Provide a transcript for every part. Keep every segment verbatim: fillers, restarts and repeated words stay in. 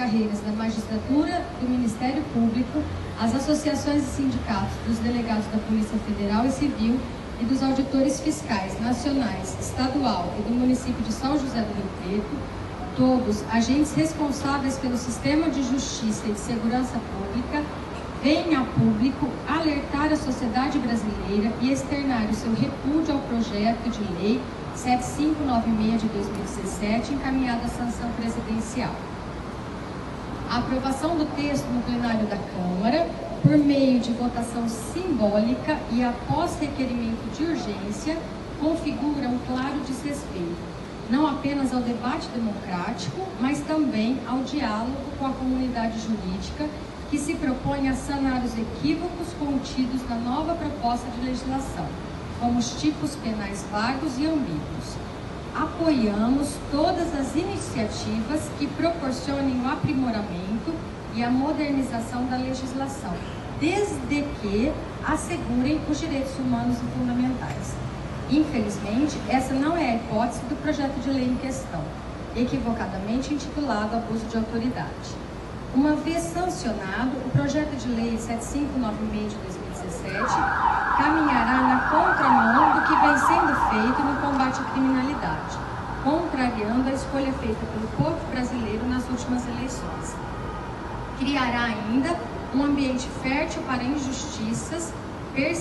carreiras da magistratura, do Ministério Público, as associações e sindicatos dos delegados da Polícia Federal e Civil e dos auditores fiscais nacionais, estadual e do município de São José do Rio Preto, todos agentes responsáveis pelo sistema de justiça e de segurança pública, vêm a público alertar a sociedade brasileira e externar o seu repúdio ao projeto de lei sete mil quinhentos e noventa e seis de dois mil e dezessete, encaminhado à sanção presidencial. A aprovação do texto no plenário da Câmara, por meio de votação simbólica e após requerimento de urgência, configura um claro desrespeito, não apenas ao debate democrático, mas também ao diálogo com a comunidade jurídica, que se propõe a sanar os equívocos contidos na nova proposta de legislação, como os tipos penais vagos e ambíguos. Apoiamos todas as iniciativas que proporcionem o aprimoramento e a modernização da legislação, desde que assegurem os direitos humanos e fundamentais. Infelizmente, essa não é a hipótese do projeto de lei em questão, equivocadamente intitulado Abuso de Autoridade. Uma vez sancionado, o projeto de lei sete mil quinhentos e noventa e seis de dois mil e dezessete caminhará na contramão do que vem sendo feito no combate à criminalidade, contrariando a escolha feita pelo povo brasileiro nas últimas eleições. Criará ainda um ambiente fértil para injustiças, pers...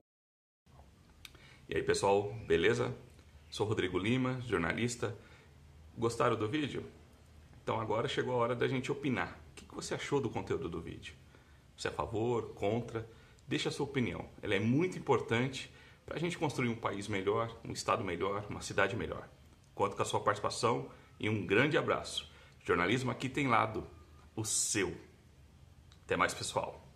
E aí, pessoal, beleza? Sou Rodrigo Lima, jornalista. Gostaram do vídeo? Então agora chegou a hora da gente opinar. O que você achou do conteúdo do vídeo? Você é a favor, contra? Deixa a sua opinião. Ela é muito importante para a gente construir um país melhor, um estado melhor, uma cidade melhor. Conto com a sua participação e um grande abraço. Jornalismo aqui tem lado, o seu. Até mais, pessoal.